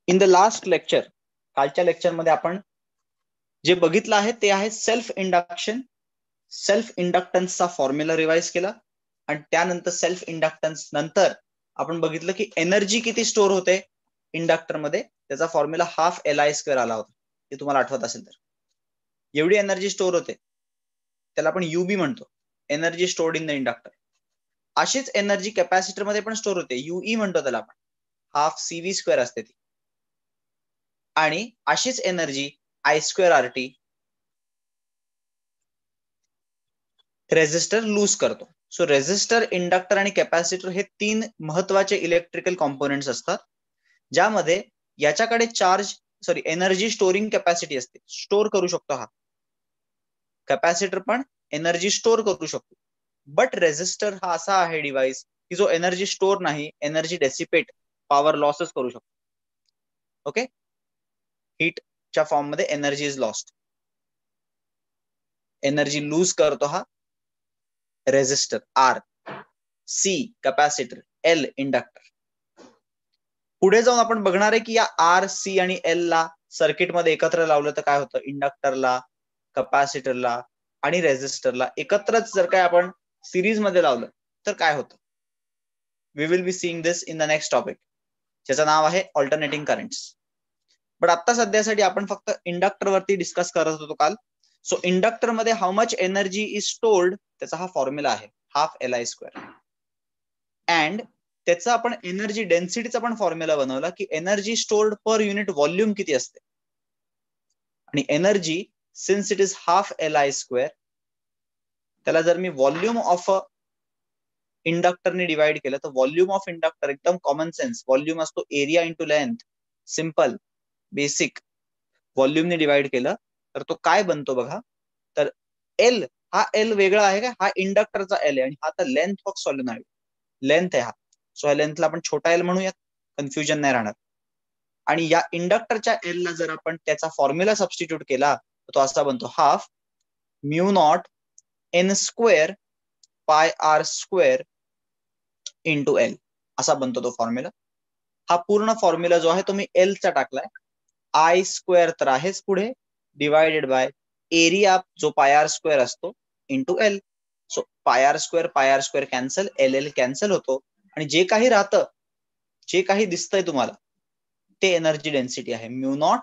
In the last lecture, कालच्या लेक्चरमध्ये आपण जे बघितलं आहे ते आहे सेल्फ इंडक्शन. सेल्फ इंडक्टन्सचा फॉर्म्युला रिवाइज केला आणि त्यानंतर सेल्फ इंडक्टन्स नंतर आपण बघितलं की एनर्जी किती स्टोअर होते इंडक्टर मध्ये, त्याचा फॉर्म्युला हाफ LI² आला होता. ते तुम्हाला आठवत असेल तर एवढी एनर्जी स्टोअर होते त्याला आपण UB म्हणतो, energy stored in the inductor. अशीच एनर्जी कॅपॅसिटर मध्ये पण स्टोअर होते, UE म्हणतो त्याला आपण, हाफ CV² असते ती. आणि अशीच एनर्जी I²RT रेझिस्टर लूज करतो. सो रेझिस्टर, इंडक्टर आणि कॅपॅसिटर हे तीन महत्वाचे इलेक्ट्रिकल कॉम्पोनेंट्स असतात, ज्यामध्ये याच्याकडे एनर्जी स्टोरिंग कॅपॅसिटी असते, स्टोअर करू शकतो. हा कॅपॅसिटर पण एनर्जी स्टोअर करू शकतो. बट रेझिस्टर हा असा आहे डिव्हाइस की जो एनर्जी स्टोअर नाही, एनर्जी डेसिपेट, पॉवर लॉसेस करू शकतो. ओके, हीटच्या फॉर्म मध्ये energy is lost, energy lose करतो हा resistor. R, C capacitor, L inductor. पुढे जाऊन आपण बघणार आहे की या R, C आणि L ला सर्किटमध्ये एकत्र लावलं तर काय होतं, इंडक्टरला, कॅपॅसिटरला आणि रेझिस्टरला एकत्रच जर काय आपण सिरीज मध्ये लावलं तर काय होतं. We will be seeing this in the next topic, ज्याचं नाव आहे ऑल्टरनेटिंग करंट्स. बट आता सध्यासाठी आपण फक्त इंडक्टर वरती डिस्कस करत होतो काल. सो इंडक्टर मध्ये how much energy is stored, त्याचा हा फॉर्म्युला आहे हाफ LI². अँड त्याचा आपण एनर्जी डेन्सिटीचा पण फॉर्म्युला बनवला की energy stored per unit volume किती असते. आणि energy since it is half LI², त्याला जर मी व्हॉल्यूम ऑफ इंडक्टरने डिवाइड केलं तर व्हॉल्यूम ऑफ इंडक्टर एकदम कॉमन सेन्स, व्हॉल्यूम असतो area into length, simple basic. व्हॉल्यूमने डिवाइड केलं तर तो काय बनतो बघा, तर L, हा L वेगळा आहे का, हा इंडक्टरचा L आहे आणि हा तर लेंथ ऑफ सॉलिनॉइड, लेंथ आहे हा. सो ह्या लेंथला आपण छोटा L म्हणूयात, कन्फ्युजन नाही राहणार. आणि या इंडक्टरच्या L ला जर आपण त्याचा फॉर्म्युला सबस्टिट्यूट केला तर तो असा बनतो, half μ0 N² πr² into L, असा बनतो तो फॉर्म्युला. हा पूर्ण फॉर्म्युला जो आहे तो मी L चा टाकलाय, I² तर आहेच पुढे, डिवायडेड बाय एरिया जो πr² असतो into L. So πr² cancel, LL cancel होतो आणि जे काही राहतं, जे काही दिसतंय तुम्हाला ते एनर्जी डेन्सिटी आहे, μ0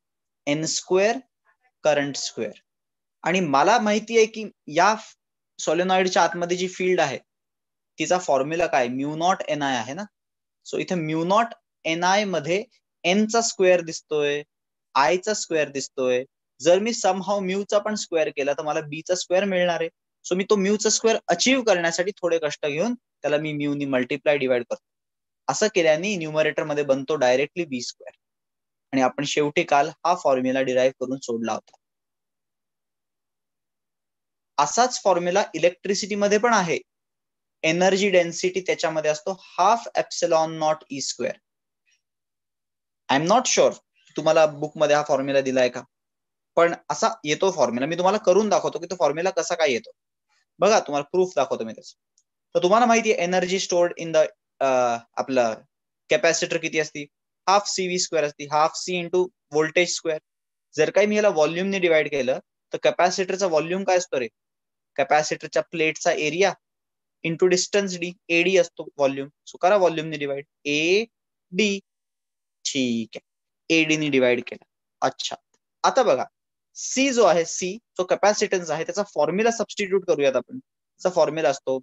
N² करंट स्क्वेअर. आणि मला माहिती आहे की या सॉलिनॉइडच्या आतमध्ये जी फील्ड आहे तिचा फॉर्म्युला काय, μ0 NI आहे ना. सो इथे μ0 NI मध्ये N चा स्क्वेअर दिसतोय, I चा स्क्वेअर दिसतोय. जर मी समहाव म्यू चा पण स्क्वेअर केला तर मला B चा स्क्वेअर मिळणार आहे. सो मी तो म्यू चा स्क्वेअर अचीव्ह करण्यासाठी थोडे कष्ट घेऊन त्याला मी म्यू नी मल्टिप्लाय डिवाइड करतो. असं केल्याने न्यूमरेटर मध्ये बनतो डायरेक्टली B². आणि आपण शेवटी काल हा फॉर्म्युला डिराईव्ह करून सोडला होता. असाच फॉर्म्युला इलेक्ट्रिसिटी मध्ये पण आहे. एनर्जी डेन्सिटी त्याच्यामध्ये असतो half ε0 E². I am not sure तुम्हाला बुक मध्ये हा फॉर्म्युला दिलाय का, पण असा येतो फॉर्म्युला. मी तुम्हाला करून दाखवतो की तो फॉर्म्युला कसा काय येतो. बघा, तुम्हाला प्रूफ दाखवतो मी त्याचं. तर तुम्हाला माहिती आहे एनर्जी स्टोर्ड इन द आपलं कॅपॅसिटर किती असते, हाफ CV² असते, half C into voltage square. जर काही मी याला व्हॉल्यूमने डिवाइड केलं तर कॅपॅसिटरचा व्हॉल्यूम काय असतो रे, कॅपॅसिटरच्या प्लेटचा area into distance D, AD असतो व्हॉल्यूम. सो करा व्हॉल्यूमने डिवाइड, AD. ठीक आहे, AD ने डिवाइड केला. अच्छा, आता बघा C जो आहे, C जो कॅपॅसिटन्स आहे त्याचा फॉर्म्युला सबस्टिट्यूट करूयात आपण. त्याचा फॉर्म्युला असतो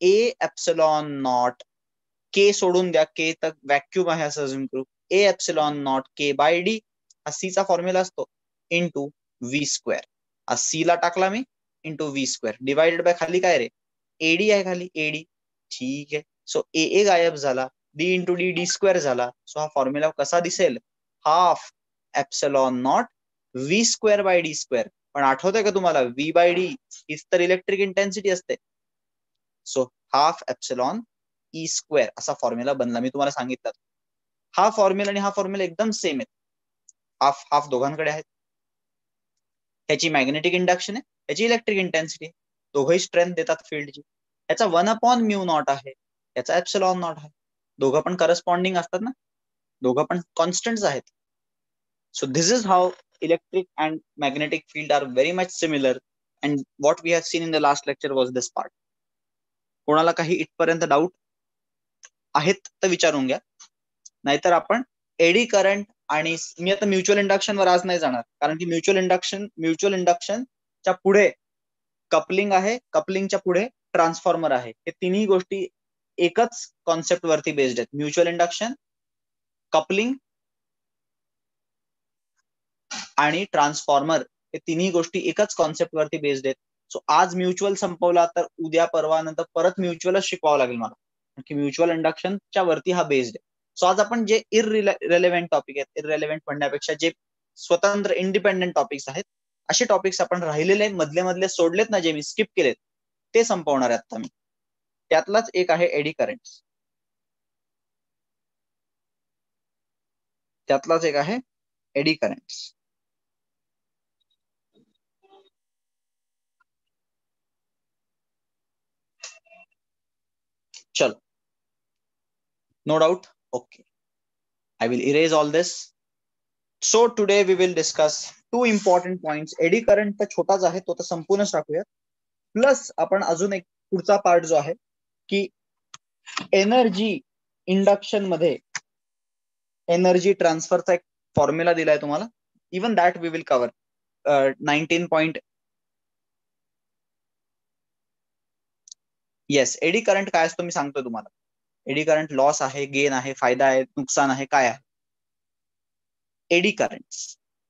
A∈0, K सोडून द्या, K तर व्हॅक्यूम आहे असं अजून करू, A∈0 K/D हा C चा फॉर्म्युला असतो इंटू V². हा C ला टाकला मी इंटू V², डिवाइडेड बाय खाली काय रे, AD आहे खाली, AD. ठीक आहे, सो AA गायब झाला, D इंटू D D² झाला. सो हा फॉर्म्युला कसा दिसेल, हाफ ε0 V²/D². पण आठवतंय का तुम्हाला, V/D हीच तर इलेक्ट्रिक इंटेन्सिटी असते. सो हाफ ε E² असा फॉर्म्युला बनला. मी तुम्हाला सांगितलं हा फॉर्म्युला आणि हा फॉर्म्युला एकदम सेम आहे, हाफ हाफ दोघांकडे आहेत. त्याची मॅग्नेटिक इंडक्शन आहे, त्याची इलेक्ट्रिक इंटेन्सिटी आहे, दोघंही स्ट्रेंथ देतात फील्डची. याचा 1/μ0 आहे, याचा ε0 आहे, दोघं पण करस्पॉन्डिंग असतात ना. दोघं पण कॉन्स्टंट्स आहेत. So this is how electric and magnetic field are very much similar, and what we have seen in the last lecture was this part. कोणाला काही इथपर्यंत डाऊट आहेत तर विचारून घ्या, नाहीतर आपण एडी करंट आणि मी आता म्युच्युअल इंडक्शन वर आज नाही जाणार, कारण की म्युच्युअल इंडक्शनच्या पुढे कपलिंग आहे, कपलिंगच्या पुढे ट्रान्सफॉर्मर आहे. हे तिन्ही गोष्टी एकच कॉन्सेप्ट वरती बेस्ड आहेत. म्युच्युअल इंडक्शन, कपलिंग आणि ट्रान्सफॉर्मर हे तिन्ही गोष्टी एकच कॉन्सेप्ट वरती बेस्ड आहेत. सो आज म्युच्युअल संपवला तर उद्या परवा नंतर परत म्युच्युअलच शिकवावं लागेल मला, की म्युच्युअल इंडक्शनच्या वरती हा बेस्ड आहे. सो आज आपण जे इररिलेव्हंट टॉपिक आहेत, इररिलेव्हंट म्हणण्यापेक्षा जे स्वतंत्र इंडिपेंडेंट टॉपिक्स आहेत, असे टॉपिक्स आपण राहिलेले मधले सोडलेत ना, जे मी स्किप केलेत ते संपवणार आहे आता मी. त्यातलाच एक आहे एडी करंट्स. त्यातलाच एक आहे एडी करंट्स. चलो, no doubt. Okay, I will erase all this. So today we will discuss two important points. Eddy current तर छोटाच आहे, तो तर संपूर्णच टाकूया. प्लस आपण अजून एक पुढचा पार्ट जो आहे की एनर्जी इंडक्शन मध्ये एनर्जी ट्रान्सफरचा एक फॉर्म्युला दिलाय तुम्हाला. Even that we will cover 19. Yes, eddy current काय असतो मी सांगतोय तुम्हाला. एडी करंट लॉस आहे, गेन आहे, फायदा आहे, नुकसान आहे, काय आहे eddy currents.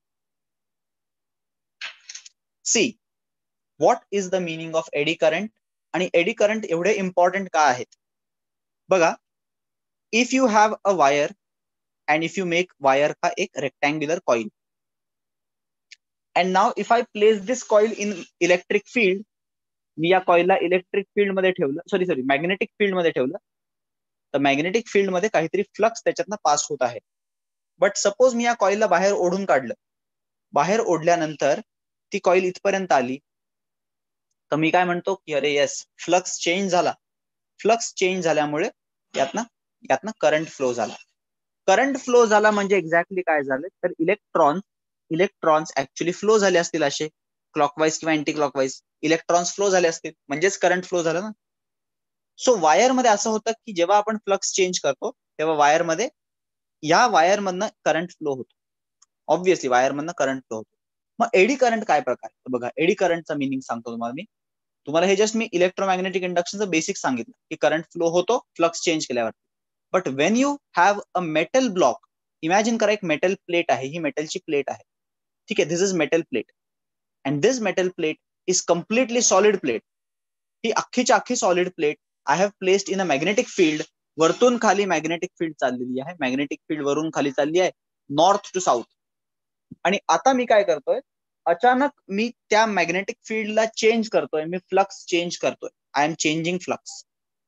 See, what is the meaning of eddy current आणि एडी करंट एवढे इम्पॉर्टंट का आहेत बघा. If you have a wire and if you make wire का एक rectangular coil, and now if I place this coil in electric field, मी या कॉइलला इलेक्ट्रिक फील्ड मध्ये ठेवलं, सॉरी मॅग्नेटिक फील्ड मध्ये ठेवलं, तर मॅग्नेटिक फील्ड मध्ये काहीतरी फ्लक्स त्याच्यातनं पास होत आहे. बट सपोज मी या कॉइलला बाहेर ओढून काढलं, बाहेर ओढल्यानंतर ती कॉइल इथपर्यंत आली, तर मी काय म्हणतो की अरे येस, फ्लक्स चेंज झाला. फ्लक्स चेंज झाल्यामुळे यातनं करंट फ्लो झाला. करंट फ्लो झाला म्हणजे एक्झॅक्टली काय झालं, तर इलेक्ट्रॉन्स ऍक्च्युली फ्लो झाले असतील, असे क्लॉकवाईज किंवा अँटी क्लॉकवाईज इलेक्ट्रॉन्स फ्लो झाले असतील, म्हणजेच करंट फ्लो झाला ना. सो वायर मध्ये असं होतं की जेव्हा आपण फ्लक्स चेंज करतो तेव्हा वायरमध्ये या वायरमधनं करंट फ्लो होतो. ऑब्व्हियसली वायरमधनं करंट फ्लो होतो. मग एडी करंट काय प्रकार, बघा एडी करंटचा मिनिंग सांगतो तुम्हाला मी. तुम्हाला हे जस्ट मी इलेक्ट्रोमॅग्नेटिक इंडक्शनचं बेसिक सांगितलं की करंट फ्लो होतो फ्लक्स चेंज केल्यावर. But when you have a metal block, imagine करा एक मेटल प्लेट आहे, ही मेटलची प्लेट आहे, ठीक आहे, this is metal plate, and this metal plate is completely solid plate. ही अख्खीच्या अख्खी solid plate I have placed in a magnetic field. वरतून खाली मॅग्नेटिक फील्ड चाललेली आहे, मॅग्नेटिक फील्ड वरून खाली चालली आहे, नॉर्थ टू साऊथ. आणि आता मी काय करतोय, अचानक मी त्या मॅग्नेटिक फील्डला चेंज करतोय, मी फ्लक्स चेंज करतोय. I am changing flux.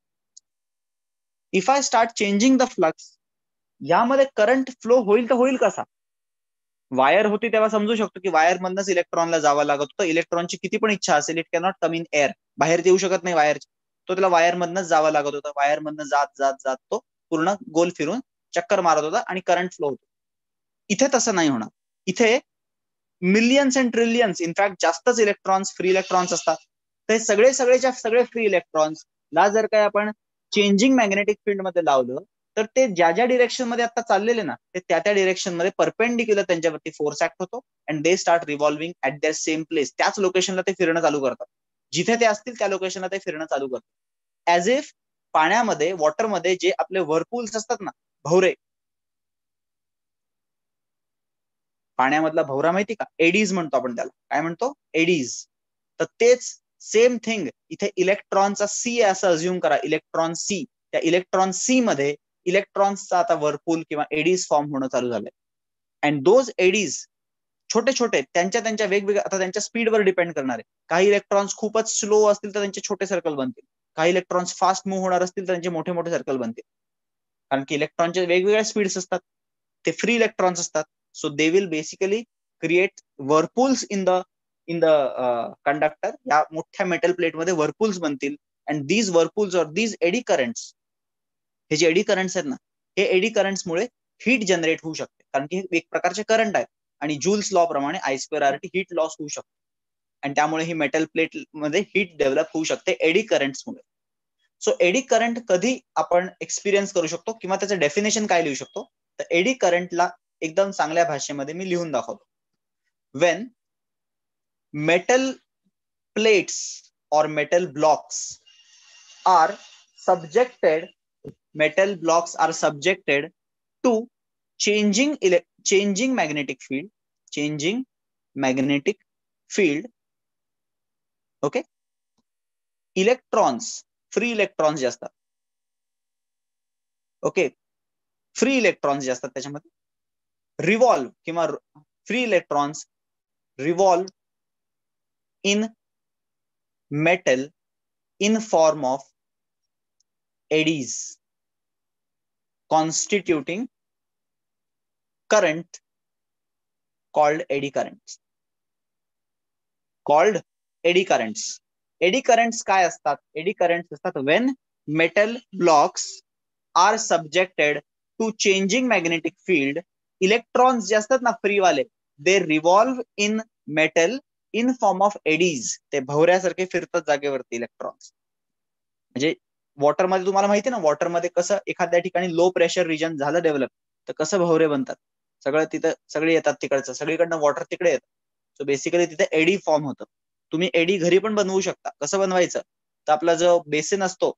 If I start changing the flux, यामध्ये करंट फ्लो होईल तर होईल कसा. वायर होती तेव्हा समजू शकतो की वायर मधनच इलेक्ट्रॉनला जावं लागत होतं. इलेक्ट्रॉनची किती पण इच्छा असेल, it cannot come in air, बाहेर येऊ शकत नाही वायर, तो त्याला वायर मधनच जावं लागत होतं. वायर मधनं जात जात जात तो पूर्ण गोल फिरून चक्कर मारत होता आणि करंट फ्लो होतो. इथे तसं नाही होणार. इथे मिलियन्स अँड ट्रिलियन्स, इनफॅक्ट जास्तच इलेक्ट्रॉन्स, फ्री इलेक्ट्रॉन्स असतात. ते सगळे फ्री इलेक्ट्रॉन्स ला जर काय आपण चेंजिंग मॅग्नेटिक फील्ड मध्ये लावलं, तर ते ज्या डिरेक्शन मध्ये आता चाललेले ना, ते त्या डिरेक्शन मध्ये परपेंडिक्युलर त्यांच्यावरती फोर्स ऍक्ट होतो, and they start revolving at their same place. त्याच लोकेशनला ते फिरणं चालू करतात, जिथे ते असतील त्या लोकेशनला ते फिरणं चालू करतात. ऍज इफ पाण्यामध्ये, वॉटरमध्ये जे आपले व्हरपूल्स असतात ना, भवरे, पाण्यामधला भवरा माहिती का, एडीज म्हणतो आपण त्याला. काय म्हणतो, एडीज. तर तेच सेम थिंग इथे इलेक्ट्रॉनचा सी आहे असं अज्युम करा, इलेक्ट्रॉन सी. त्या इलेक्ट्रॉन सी मध्ये इलेक्ट्रॉन्सचा आता व्हरपूल किंवा एडीज फॉर्म होणं चालू झालंय. अँड दोज एडीज छोटे छोटे त्यांच्या वेगवेगळ्या, आता त्यांच्या स्पीडवर डिपेंड करणार आहे. काही इलेक्ट्रॉन्स खूपच स्लो असतील तर त्यांचे छोटे सर्कल बनतील, काही इलेक्ट्रॉन्स फास्ट मूव्ह होणार असतील तर त्यांचे मोठे मोठे सर्कल बनतील. कारण की इलेक्ट्रॉनचे वेगवेगळ्या स्पीड्स असतात, ते फ्री इलेक्ट्रॉन्स असतात. So they will basically create whirlpools in the conductor. या मोठ्या मेटल प्लेटमध्ये व्हरपूल्स बनतील, and these whirlpools or these eddy currents, हे जे एडी करंट्स आहेत ना, हे एडी करंट्समुळे हीट जनरेट होऊ शकते, कारण की एक प्रकारचे करंट आहे आणि जूल्स लॉ प्रमाणे I²RT हीट लॉस होऊ शकते आणि त्यामुळे ही मेटल प्लेट मध्ये हीट डेव्हलप होऊ शकते एडी करंट्समुळे. सो एडी करंट कधी आपण एक्सपिरियन्स करू शकतो किंवा त्याचं डेफिनेशन काय लिहू शकतो, तर एडी करंटला एकदम चांगल्या भाषेमध्ये मी लिहून दाखवतो. When metal plates or metal blocks are subjected to changing magnetic field. Okay, electrons, free electrons जे असतात, ओके, फ्री इलेक्ट्रॉन्स जे असतात त्याच्यामध्ये रिव्हॉल्व किंवा free electrons revolve in metal in form of eddies constituting current called eddy currents. Eddy currents काय असतात? Eddy currents असतात when metal blocks are subjected to changing magnetic field. Electrons जे असतात ना फ्री वाले, they revolve in metal in form of eddies. ते भवऱ्यासारखे फिरतात जागेवरती इलेक्ट्रॉन्स. म्हणजे वॉटरमध्ये तुम्हाला माहिती आहे ना, वॉटरमध्ये कसं एखाद्या ठिकाणी लो प्रेशर रिजन झालं डेव्हलप, तर कसं भवरे बनतात, सगळं तिथं सगळे येतात तिकडचं, सगळीकडनं वॉटर तिकडे येतं. सो बेसिकली तिथे एडी फॉर्म होतं. तुम्ही एडी घरी पण बनवू शकता. कसं बनवायचं, तर आपला जो बेसिन असतो,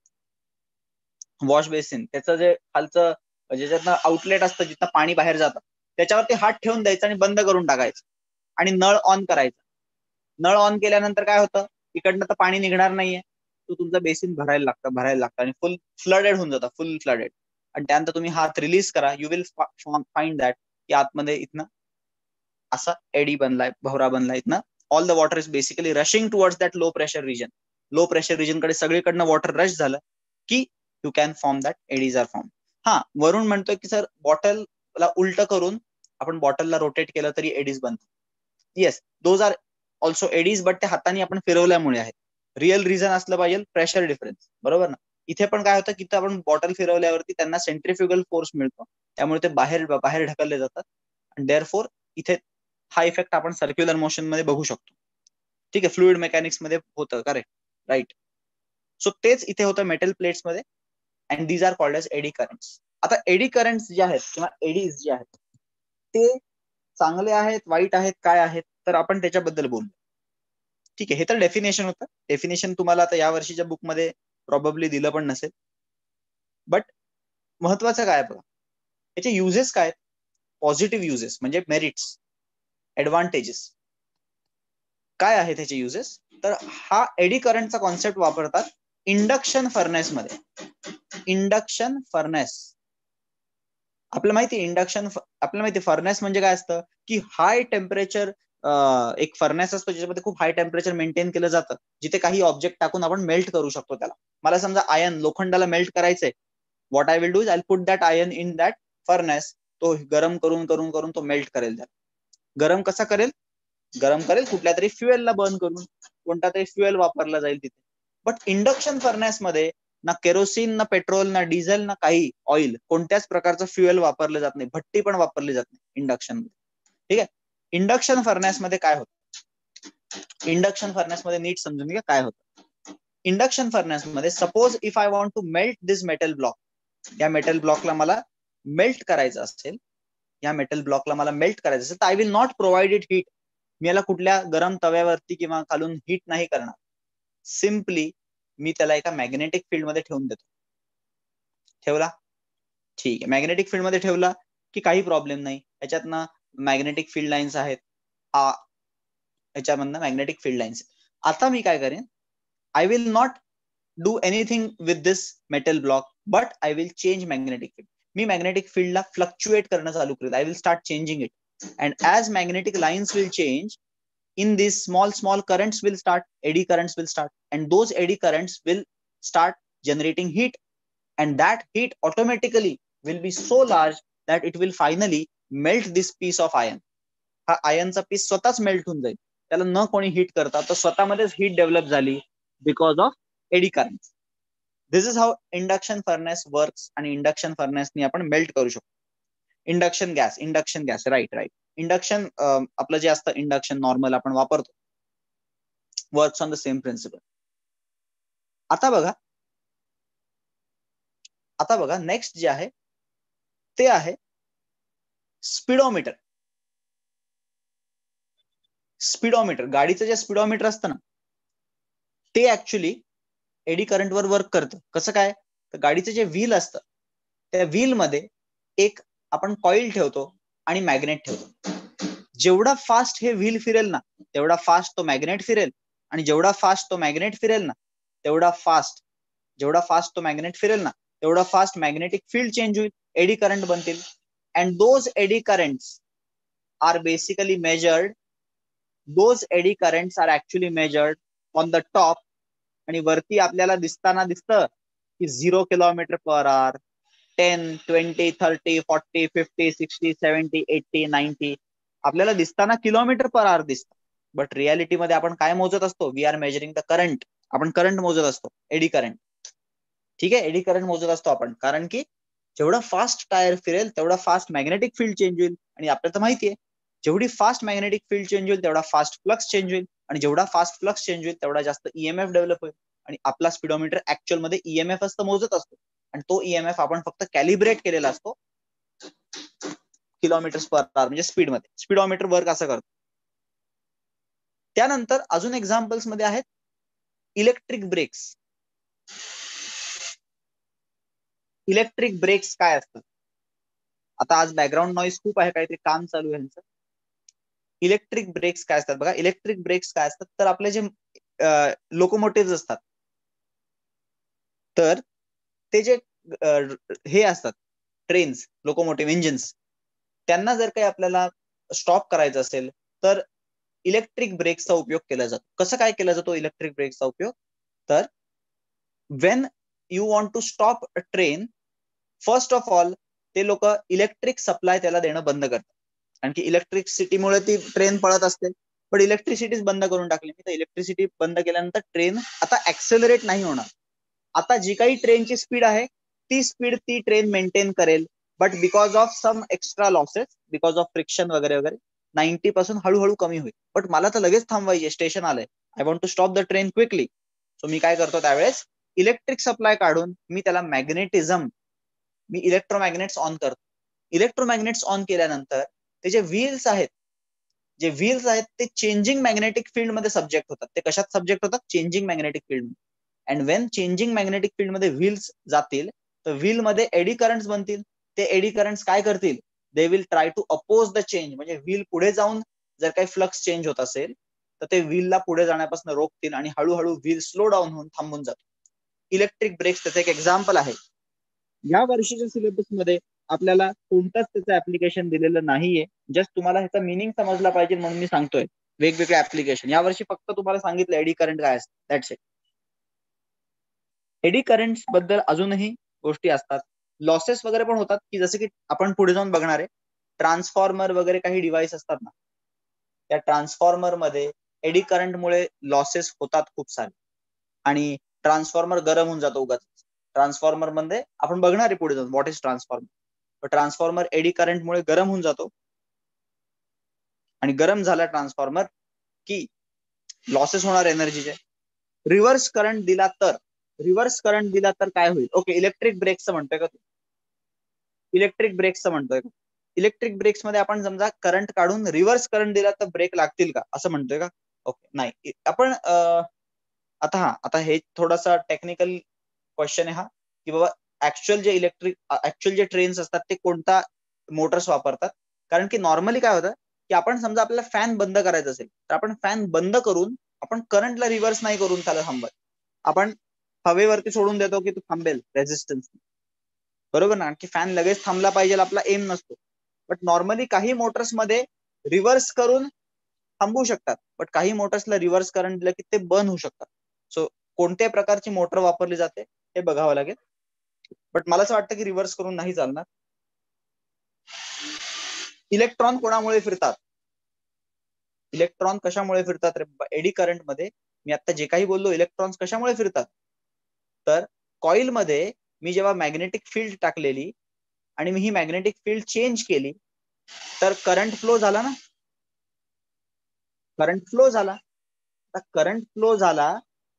वॉश बेसिन, त्याचं जे खालचं ज्याच्यातनं आउटलेट असतं, जिथं पाणी बाहेर जातं, त्याच्यावरती हात ठेवून द्यायचा आणि बंद करून टाकायचं आणि नळ ऑन करायचा. नळ ऑन केल्यानंतर काय होतं, इकडनं तर पाणी निघणार नाहीये, तो तुमचं बेसिन भरायला लागतं आणि फुल फ्लडेड होऊन जातं, फुल फ्लडेड. आणि त्यानंतर तुम्ही हात रिलीज करा, यू विल फाइंड दॅट की आतमध्ये इथनं असा एडी बनलाय, भवरा बनलाय. इथनं all the water is basically rushing towards that low pressure region. Low pressure region कडे सगळीकडनं वॉटर रश झालं की you can form that eddies are form. हा, वरून म्हणतोय की सर बॉटलला उलट करून आपण बॉटलला रोटेट केलं तरी एडीज बनतात. Yes, those are also eddies, but ते हाताने आपण फिरवल्यामुळे आहेत. रिअल रिझन असलं पाहिजे प्रेशर डिफरन्स, बरोबर ना. इथे पण काय होतं की आपण बॉटल फिरवल्यावरती त्यांना सेंट्रिफ्युगल फोर्स मिळतो, त्यामुळे ते बाहेर ढकलले जातात आणि देअरफोर इथे हा इफेक्ट आपण सर्क्युलर मोशन मध्ये बघू शकतो. ठीक आहे, फ्लुइड मेकॅनिक्स मध्ये होतं, करेक्ट, राईट. सो तेच इथे होतं मेटल प्लेट्स मध्ये, and these are called as eddy currents. आता एडी करंट्स जे आहेत किंवा एडीज जे आहेत ते चांगले आहेत, वाईट आहेत, काय आहेत, तर आपण त्याच्याबद्दल बोलू. ठीक आहे, हे तर डेफिनेशन होतं. डेफिनेशन तुम्हाला आता या वर्षीच्या बुकमध्ये प्रॉबेबली दिलं पण नसेल, बट महत्वाचं काय बघा, याचे युजेस काय, पॉझिटिव्ह युजेस म्हणजे मेरिट्स, ऍडव्हान्टेजेस काय आहे त्याचे युजेस. तर हा एडी करंटचा कॉन्सेप्ट वापरतात इंडक्शन फर्नेस मध्ये. इंडक्शन फर्नेस आपल्याला माहिती फर्नेस म्हणजे काय असतं की हाय टेम्परेचर, एक फर्नेस असतो ज्याच्यामध्ये खूप हाय टेम्परेचर मेंटेन केलं जातं, जिथे काही ऑब्जेक्ट टाकून आपण मेल्ट करू शकतो त्याला. मला समजा आयन, लोखंडाला मेल्ट करायचंय, what I will do is I put that iron in that furnace. तो गरम करून करून करून तो मेल्ट करेल. गरम कसा करेल, कुठल्या तरी फ्युएलला बर्न करून, कोणता तरी फ्युएल वापरला जाईल तिथे. बट इंडक्शन फर्नेस मध्ये ना केरोसिन, ना पेट्रोल, ना डिझेल, ना काही ऑइल, कोणत्याच प्रकारचं फ्युएल वापरलं जात नाही, भट्टी पण वापरली जात नाही इंडक्शन मध्ये. ठीक आहे, इंडक्शन फर्नेस मध्ये काय होतं, इंडक्शन फर्नेस मध्ये नीट समजून घ्या काय होतं. इंडक्शन फर्नेस मध्ये suppose if I want to melt this metal block, या मेटल ब्लॉकला मला मेल्ट करायचं असेल, तर I will not provide it heat. मी याला कुठल्या गरम तव्यावरती किंवा खालून हीट नाही करणार, सिम्पली मी त्याला एका मॅग्नेटिक फील्ड मध्ये ठेवून देतो. ठेवला, ठीक आहे, मॅग्नेटिक फील्ड मध्ये ठेवला की काही प्रॉब्लेम नाही, याच्यातनं मॅग्नेटिक फील्ड लाईन्स आहेत, याच्यामधनं मॅग्नेटिक फील्ड लाईन्स. आता मी काय करेन, I will not do anything with this metal block, but I will change magnetic field. मी मॅग्नेटिक फील्डला फ्लक्च्युएट करणं चालू करेल. I will start changing it, and as magnetic lines will change, in these small currents will start, eddy currents will start, and those eddy currents will start generating heat, and that heat automatically will be so large that it will finally melt this piece of iron. हा आयनचा piece स्वतःच melt होऊन जाईल, त्याला न कोणी heat करता, तर स्वतःमध्येच हीट डेव्हलप झाली because of eddy currents. This is how induction furnace works, आणि इंडक्शन फर्नेसनी आपण मेल्ट करू शकतो. Induction gas right. इंडक्शन आपलं जे असतं इंडक्शन नॉर्मल आपण वापरतो, works on the same principle. आता बघा नेक्स्ट जे आहे ते आहे स्पीडोमीटर. स्पीडोमीटर, गाडीचं जे स्पीडोमीटर असतं ना ते ऍक्च्युली एडी करंट वर वर्क करतं. कसं काय, तर गाडीचं जे व्हील असतं त्या व्हील मध्ये एक आपण कॉईल ठेवतो आणि मॅग्नेट ठेवतो. जेवढा फास्ट हे व्हील फिरेल ना तेवढा फास्ट तो मॅग्नेट फिरेल, आणि जेवढा फास्ट तो मॅग्नेट फिरेल ना तेवढा फास्ट मॅग्नेटिक फील्ड चेंज होईल, एडी करंट बनतील. And those eddy currents are basically measured, actually measured on the top. आणि वरती आपल्याला दिसतं की 0 किलोमीटर पर आवर, 10, 20, 30, 40, 50, 60, 70, 80, 90 आपल्याला दिसताना किलोमीटर पर आवर दिसतं. बट रियालिटी मध्ये आपण काय मोजत असतो, we are measuring the current. आपण करंट मोजत असतो, एडी करंट. ठीक आहे, एडी करंट मोजत असतो आपण, कारण की जेवढा फास्ट टायर फिरेल तेवढा फास्ट मॅग्नेटिक फील्ड चेंज होईल. आणि आपल्याला तर माहिती आहे जेवढी फास्ट मॅग्नेटिक फील्ड चेंज होईल तेवढा फास्ट फ्लक्स चेंज होईल, आणि जेवढा फास्ट फ्लक्स चेंज होईल तेवढा जास्त ईएमएफ डेव्हलप होईल. आणि आपला स्पीडोमीटर ऍक्च्युअल मध्ये ईएमएफ असतं मोजत असतो, आणि तो ईएमएफ आपण फक्त कॅलिब्रेट केलेला असतो किलोमीटर पर आवर म्हणजे स्पीड मध्ये. स्पीडोमीटर वर्क असं करतो. त्यानंतर अजून एक्झाम्पल्स मध्ये आहेत इलेक्ट्रिक ब्रेक्स. इलेक्ट्रिक ब्रेक्स काय असतात, आता आज बॅकग्राऊंड नॉईज खूप आहे, काहीतरी काम चालू आहे यांचं. इलेक्ट्रिक ब्रेक्स काय असतात बघा, इलेक्ट्रिक ब्रेक्स काय असतात, तर आपले जे लोकोमोटिव्ह असतात तर ते जे हे असतात ट्रेन्स, लोकोमोटिव्ह इंजिन्स, त्यांना जर काही आपल्याला स्टॉप करायचं असेल तर इलेक्ट्रिक ब्रेक्सचा उपयोग केला जातो. कसं काय केला जातो इलेक्ट्रिक ब्रेक्सचा उपयोग, तर when you want to stop a train, first of all ते लोक इलेक्ट्रिक सप्लाय त्याला देणं बंद करतात. कारण की इलेक्ट्रिसिटीमुळे ती ट्रेन पळत असते, पण इलेक्ट्रिसिटीच बंद करून टाकली. तर इलेक्ट्रिसिटी बंद केल्यानंतर ट्रेन आता ऍक्सेलरेट नाही होणार. आता जी काही ट्रेनची स्पीड आहे ती स्पीड ती ट्रेन मेंटेन करेल, but because of some extra losses, because of friction वगैरे वगैरे 90 पासून हळूहळू कमी होईल. बट मला तर लगेच थांबवायचे, स्टेशन आलंय, I want to stop the train quickly. So मी काय करतो त्यावेळेस इलेक्ट्रिक सप्लाय काढून मी त्याला मॅग्नेटिझम, मी इलेक्ट्रोमॅग्नेट्स ऑन करतो. इलेक्ट्रोमॅग्नेट्स ऑन केल्यानंतर ते जे व्हील्स आहेत ते चेंजिंग मॅग्नेटिक फील्ड मध्ये सब्जेक्ट होतात. ते कशात सब्जेक्ट होतात, changing magnetic field. And when changing magnetic field मध्ये व्हील्स जातील तर व्हील मध्ये एडी करंट्स बनतील. ते एडी करंट्स काय करतील, they will try to oppose the change. म्हणजे व्हील पुढे जाऊन जर काही फ्लक्स चेंज होत असेल तर ते व्हीलला पुढे जाण्यापासून रोखतील, आणि हळूहळू व्हील स्लो डाऊन होऊन थांबून जातो. इलेक्ट्रिक ब्रेक्स त्याचं एक एक्झाम्पल आहे. या वर्षीच्या सिलेबस मध्ये आपल्याला कोणताच त्याचं ऍप्लिकेशन दिलेलं नाहीये. जस्ट तुम्हाला ह्याचा मिनिंग समजला पाहिजे म्हणून मी सांगतोय वेगवेगळे ऍप्लिकेशन. यावर्षी फक्त तुम्हाला सांगितलं एडी करंट काय असतं, दॅट्स इट. एडी करंट्स बद्दल अजूनही गोष्टी असतात, लॉसेस वगैरे पण होतात, की जसं की आपण पुढे जाऊन बघणार आहे. ट्रान्सफॉर्मर वगैरे काही डिव्हाइस असतात ना, त्या ट्रान्सफॉर्मर मध्ये एडी करंटमुळे लॉसेस होतात खूप सारे, आणि ट्रान्सफॉर्मर गरम होऊन जातो उगाच. ट्रान्सफॉर्मर मध्ये आपण बघणार आहे पुढे जाऊन what is transformer. Transformer eddy करंटमुळे गरम होऊन जातो, आणि गरम झाला ट्रान्सफॉर्मर की लॉसेस होणार एनर्जीचे. रिव्हर्स करंट दिला तर काय होईल, ओके इलेक्ट्रिक ब्रेक्सचं म्हणतोय का तू, इलेक्ट्रिक ब्रेक्सचं म्हणतोय का, इलेक्ट्रिक ब्रेक्स मध्ये आपण समजा करंट काढून रिव्हर्स करंट दिला तर ब्रेक लागतील का असं म्हणतोय का, ओके नाही. आपण आता हे थोडासा टेक्निकल क्वेश्चन आहे हा, की बाबा ऍक्च्युअल जे ट्रेन्स असतात ते कोणता मोटर्स वापरतात. कारण की नॉर्मली काय होतं की आपण समजा आपल्याला फॅन बंद करायचा असेल तर आपण फॅन बंद करून आपण करंटला रिव्हर्स नाही करून त्याला थांबत, आपण हवेवरती सोडून देतो की तो थांबेल रेझिस्टन्स, बरोबर ना, की फॅन लगेच थांबला पाहिजे आपला एम नसतो. बट नॉर्मली काही मोटर्स मध्ये रिव्हर्स करून थांबवू शकतात, बट काही मोटर्सला रिव्हर्स करंट दिलं की ते बंद होऊ शकतात. सो कोणत्या प्रकारची मोटर वापरली जाते हे बघावं लागेल, बट मला असं वाटतं की रिव्हर्स करून नाही चालणार. इलेक्ट्रॉन कोणामुळे फिरतात, इलेक्ट्रॉन कशामुळे फिरतात रे, एडी करंट मध्ये मी आता जे काही बोललो इलेक्ट्रॉन्स कशामुळे फिरतात, तर कॉईल मध्ये मी जेव्हा मॅग्नेटिक फील्ड टाकलेली आणि मी ही मॅग्नेटिक फील्ड चेंज केली तर करंट फ्लो झाला ना, करंट फ्लो झाला. करंट फ्लो झाला,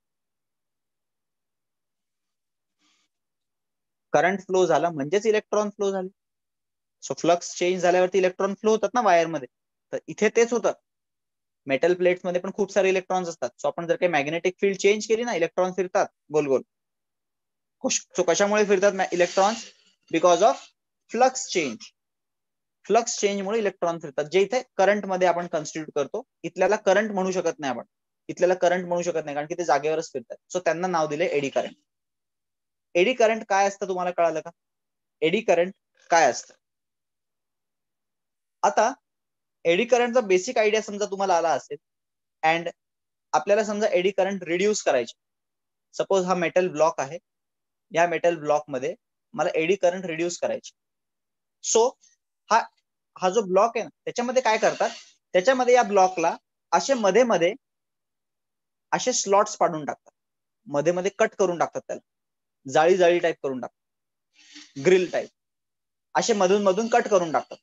करंट फ्लो झाला म्हणजेच इलेक्ट्रॉन फ्लो झाले. सो फ्लक्स चेंज झाल्यावरती इलेक्ट्रॉन फ्लो होतात ना वायरमध्ये. तर इथे तेच होतं, मेटल प्लेट्स मध्ये पण खूप सारे इलेक्ट्रॉन्स असतात. सो आपण जर काही मॅग्नेटिक फील्ड चेंज केली ना, इलेक्ट्रॉन फिरतात गोल गोल. सो कशामुळे फिरतात electrons? Because of flux change. Flux चेंजमुळे इलेक्ट्रॉन फिरतात, जे इथे करंट मध्ये आपण कन्स्टिट्यूट करतो. इथल्याला करंट म्हणू शकत नाही आपण, इथल्याला करंट म्हणू शकत नाही कारण की ते जागेवरच फिरतात. सो त्यांना नाव दिले एडी करंट. एडी करंट काय असतं तुम्हाला कळालं का? एडी करंट काय असतं? आता एडी करंटचा बेसिक आयडिया समजा तुम्हाला आला असेल, अँड आपल्याला समजा एडी करंट रिड्यूस करायचे. सपोज हा मेटल ब्लॉक आहे, या मेटल ब्लॉक मध्ये मला एडी करंट रिड्यूस करायचे. सो हा जो ब्लॉक आहे ना, त्याच्यामध्ये काय करतात, त्याच्यामध्ये या ब्लॉकला असे मध्ये मध्ये असे स्लॉट्स पाडून टाकतात, मध्ये मध्ये कट करून टाकतात, त्याला जाळी जाळी टाईप करून टाकतात, ग्रिल टाईप असे मधून मधून कट करून टाकतात.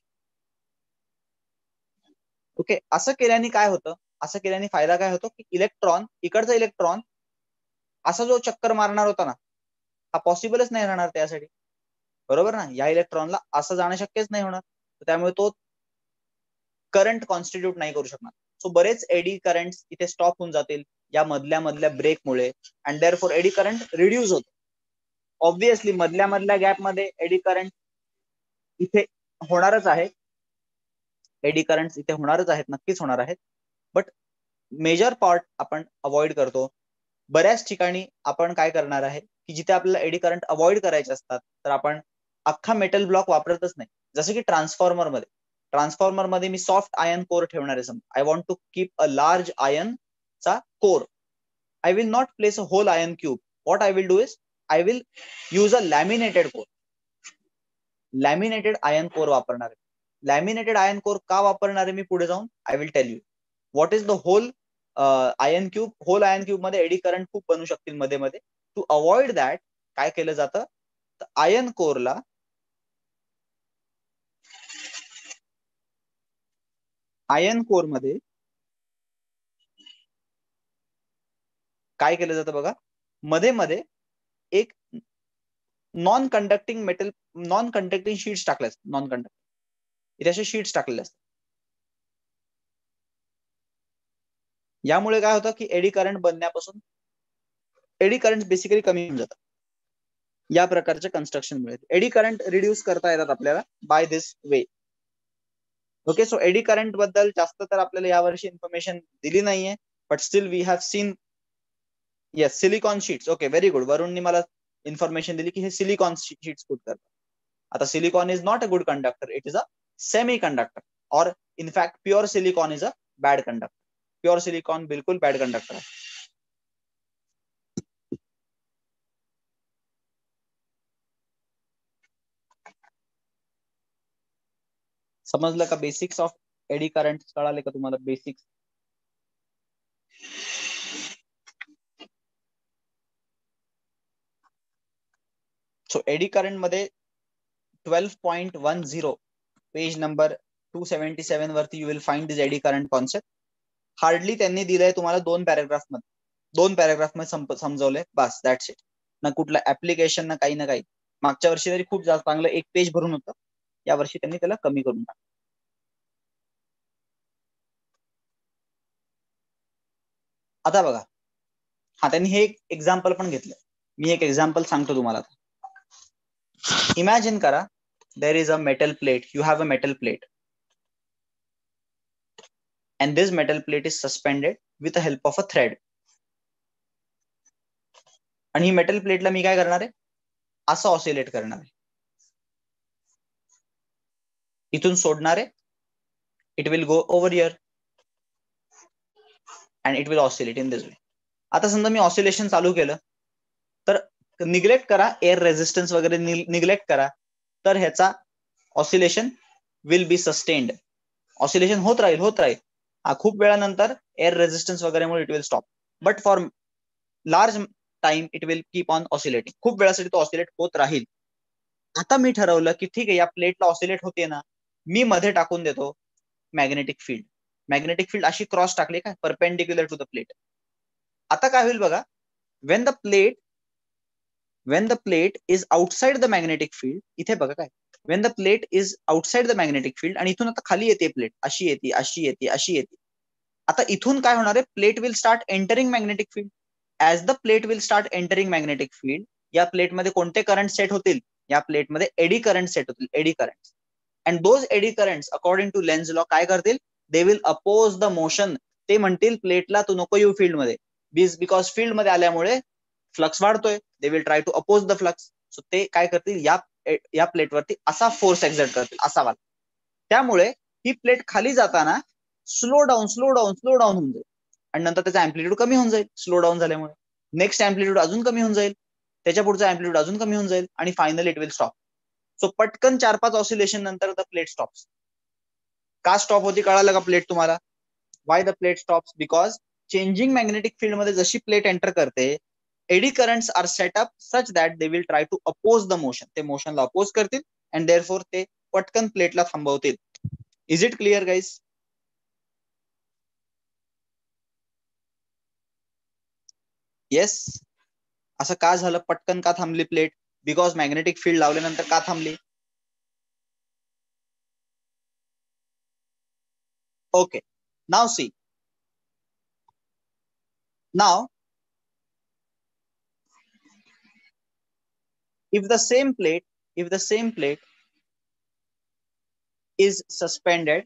ओके, असं केल्याने काय होतं, असं केल्याने फायदा काय होतो की इलेक्ट्रॉन, इकडचा इलेक्ट्रॉन असा जो चक्कर मारणार होता ना, हा पॉसिबलच नाही राहणार त्यासाठी, बरोबर ना. या इलेक्ट्रॉनला असं जाणं शक्यच नाही होणार, त्यामुळे तो करंट कॉन्स्टिट्यूट नाही करू शकणार. सो बरेच एडी करंट इथे स्टॉप होऊन जातील या मधल्या मधल्या ब्रेकमुळे, and therefore eddy current reduce होतो. ऑब्व्हियसली मधल्या मधल्या गॅप मध्ये एडी करंट इथे होणारच आहे, एडी करंट इथे होणारच आहेत, नक्कीच होणार आहेत. बट मेजर पार्ट आपण अवॉइड करतो. बऱ्याच ठिकाणी आपण काय करणार आहे की जिथे आपल्याला एडी करंट अवॉइड करायचे असतात, तर आपण अख्खा मेटल ब्लॉक वापरतच नाही. जसं की ट्रान्सफॉर्मर मध्ये मी सॉफ्ट आयर्न कोर ठेवणार आहे. I want to keep a large iron चा core. I will not place a whole iron cube. What I will do is I will use a laminated core. Laminated iron core वापरणार आहे. Laminated iron core का वापरणार आहे मी पुढे जाऊन I will tell you. What is the whole iron cube? Whole iron cube मध्ये eddy current खूप बनू शकतील मध्ये मध्ये. टू अवॉइड दॅट काय केलं जातं, आयर्न कोरला आयर्न कोर मध्ये काय केलं जातं बघा, मध्ये मध्ये एक non conducting metal, non conducting sheets टाकल्या असतात, नॉन कंडक्टिंग इथे असे शीट्स टाकलेले असतात. यामुळे काय होतं की एडी करंट बनण्यापासून एडी करंट बेसिकली कमी होऊन जातात. या प्रकारच्या कन्स्ट्रक्शनमुळे एडी करंट रिड्यूस करता येतात आपल्याला by this way. Okay, so eddy current बद्दल जास्त तर आपल्याला यावर्षी इन्फॉर्मेशन दिली नाहीये, but still we have seen yes silicon sheets. Okay, very good. वरुणनी मला इन्फॉर्मेशन दिली की हे सिलिकॉन शीट्स पुट करतात. आता silicon is not a good conductor, it is a semi conductor, और in fact pure silicon is a bad conductor. Pure silicon बिल्कुल bad conductor आहे. समजलं का? बेसिक्स ऑफ एडी करंट कळाले का तुम्हाला? बेसिक्स. सो एडी करंट मध्ये 12.10 पेज नंबर 277 वरती you will find this eddy current concept. Hardly त्यांनी दिलंय तुम्हाला 2 पॅराग्राफ मध्ये समजवलंय, बस दॅट्स इट. ना कुठलं ऍप्लिकेशन ना काही ना काही. मागच्या वर्षी तरी खूप जास्त चांगलं 1 पेज भरून होतं, या वर्षी त्यांनी त्याला कमी करून टाकलं. आता बघा, हा त्यांनी हे एक एक्झाम्पल पण घेतलं. मी एक एक्झाम्पल सांगतो तुम्हाला. इमॅजिन करा, there is a metal plate, you have a metal plate, and this metal plate is suspended with the help of a thread. आणि ही मेटल प्लेटला मी काय करणार आहे, असं ऑसिलेट करणार आहे. इथून सोडणार आहे, it will go over here and it will oscillate in this way. आता समजा मी ऑसिलेशन चालू केलं, तर निग्लेक्ट करा एअर रेझिस्टन्स वगैरे निग्लेक्ट करा, तर ह्याचा oscillation will be sustained. Oscillation होत राहील. खूप वेळानंतर एअर रेझिस्टन्स वगैरेमुळे it will stop, but for large time it will keep on oscillating. खूप वेळासाठी तो ऑसिलेट होत राहील. आता मी ठरवलं की ठीक आहे, या प्लेटला ऑसिलेट होते ना, मी मध्ये टाकून देतो मॅग्नेटिक फील्ड. मॅग्नेटिक फील्ड अशी क्रॉस टाकली काय, परपेंडिक्युलर टू द प्लेट. आता काय होईल बघा, when the plate is outside the magnetic field, इथे बघा काय, when the plate is outside the magnetic field, आणि इथून आता खाली येते प्लेट, अशी येते अशी येते अशी येते. आता इथून काय होणार आहे, plate will start entering magnetic field. As the plate will start entering magnetic field, या प्लेटमध्ये कोणते करंट सेट होतील, या प्लेटमध्ये एडी करंट सेट होतील, eddy current. And those eddy currents according to Lenz law काय करतील, they will oppose the motion. ते म्हणतील प्लेटला तू नको येऊ फील्ड मध्ये, बिकॉज फील्ड मध्ये आल्यामुळे फ्लक्स वाढतोय, they will try to oppose the flux. So ते काय करतील, या प्लेटवरती असा फोर्स एक्झर्ट करतील, असा वाला. त्यामुळे ही प्लेट खाली जाताना slow down slow down slow down होऊन जाईल, आणि नंतर त्याचा अँप्लिट्यूड कमी होऊन जाईल स्लो डाऊन झाल्यामुळे. नेक्स्ट अँप्लिट्यूड अजून कमी होऊन जाईल, त्याच्या पुढचा अँप्लिट्यूड अजून कमी होऊन जाईल, आणि finally it will stop. So पटकन 4-5 ऑसिलेशन नंतर द प्लेट स्टॉप्स. का स्टॉप होती कळालं का प्लेट तुम्हाला? Why the plate stops? Because changing magnetic field मध्ये जशी प्लेट एंटर करते, eddy currents are set up such that they will try to oppose the motion. ते मोशनला अपोज करतील, अँड देअरफॉर ते पटकन प्लेटला थांबवतील. Is it clear guys? Yes. असं का झालं, पटकन का थांबली प्लेट? बिकॉज मॅग्नेटिक फील्ड लावल्यानंतर का थांबली? Okay, now see. Now if the same plate is suspended,